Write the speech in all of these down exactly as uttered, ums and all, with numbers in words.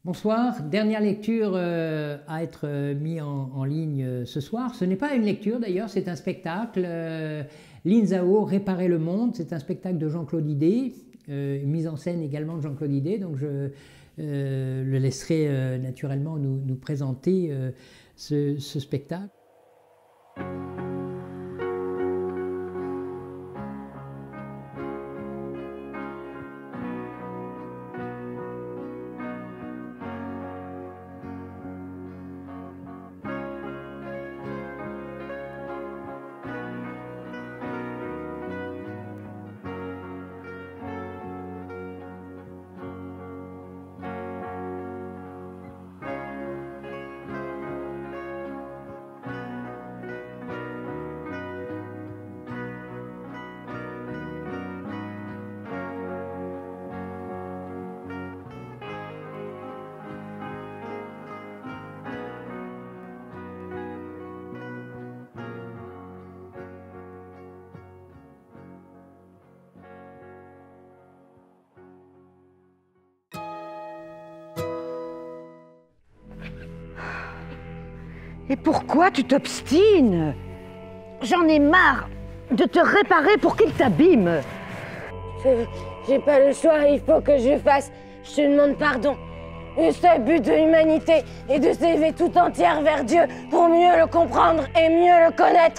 Bonsoir, dernière lecture euh, à être euh, mise en, en ligne euh, ce soir. Ce n'est pas une lecture d'ailleurs, c'est un spectacle. Euh, Lin Zhao, Réparer le monde, c'est un spectacle de Jean-Claude Idé, euh, une mise en scène également de Jean-Claude Idé, donc je euh, le laisserai euh, naturellement nous, nous présenter euh, ce, ce spectacle. Et pourquoi tu t'obstines? J'en ai marre de te réparer pour qu'il t'abîme. J'ai pas le choix, il faut que je le fasse. Je te demande pardon. Le seul but de l'humanité est de s'élever tout entière vers Dieu pour mieux le comprendre et mieux le connaître.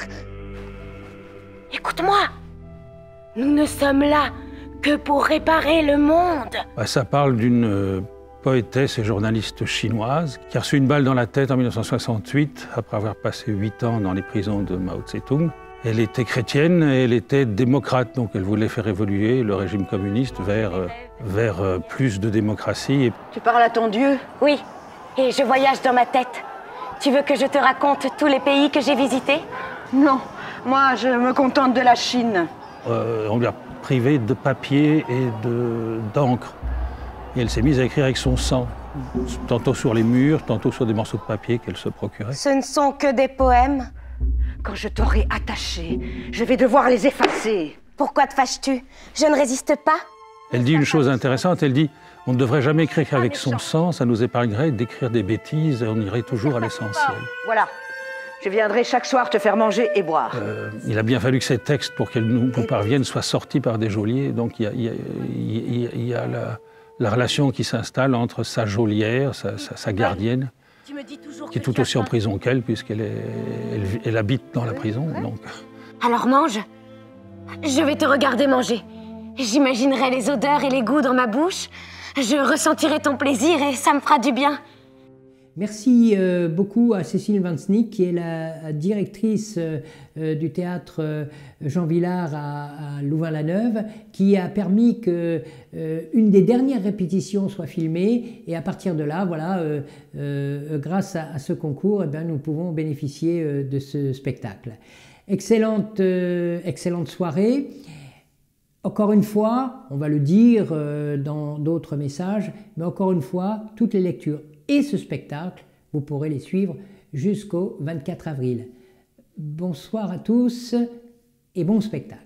Écoute-moi, nous ne sommes là que pour réparer le monde. Ça parle d'une poétesse et journaliste chinoise qui a reçu une balle dans la tête en mille neuf cent soixante-huit après avoir passé huit ans dans les prisons de Mao Tse-tung. Elle était chrétienne et elle était démocrate, donc elle voulait faire évoluer le régime communiste vers, vers plus de démocratie. Tu parles à ton Dieu? Oui, et je voyage dans ma tête. Tu veux que je te raconte tous les pays que j'ai visités? Non, moi je me contente de la Chine. Euh, on lui a privé de papier et d'encre. Et elle s'est mise à écrire avec son sang, tantôt sur les murs, tantôt sur des morceaux de papier qu'elle se procurait. Ce ne sont que des poèmes. Quand je t'aurai attaché, je vais devoir les effacer. Pourquoi te fâches-tu? Je ne résiste pas. Elle dit une chose intéressante, elle dit « On ne devrait jamais écrire qu'avec son sang, ça nous épargnerait d'écrire des bêtises, et on irait toujours à l'essentiel. » Voilà, je viendrai chaque soir te faire manger et boire. Euh, il a bien fallu que ces textes, pour qu'elles nous, nous parviennent, soient sortis par des geôliers, donc il y a, il y a, il y a, il y a la... la relation qui s'installe entre sa geôlière, sa, sa, sa gardienne, qui est tout aussi en prison qu'elle, puisqu'elle est, elle, elle habite dans la prison. Donc. Alors mange. Je vais te regarder manger. J'imaginerai les odeurs et les goûts dans ma bouche. Je ressentirai ton plaisir et ça me fera du bien. Merci euh, beaucoup à Cécile Vansnick, qui est la directrice euh, du théâtre euh, Jean Vilar à, à Louvain-la-Neuve, qui a permis que euh, une des dernières répétitions soit filmée. Et à partir de là, voilà, euh, euh, grâce à, à ce concours, eh bien, nous pouvons bénéficier euh, de ce spectacle. Excellente, euh, excellente soirée. Encore une fois, on va le dire euh, dans d'autres messages, mais encore une fois, toutes les lectures et ce spectacle, vous pourrez les suivre jusqu'au vingt-quatre avril. Bonsoir à tous et bon spectacle.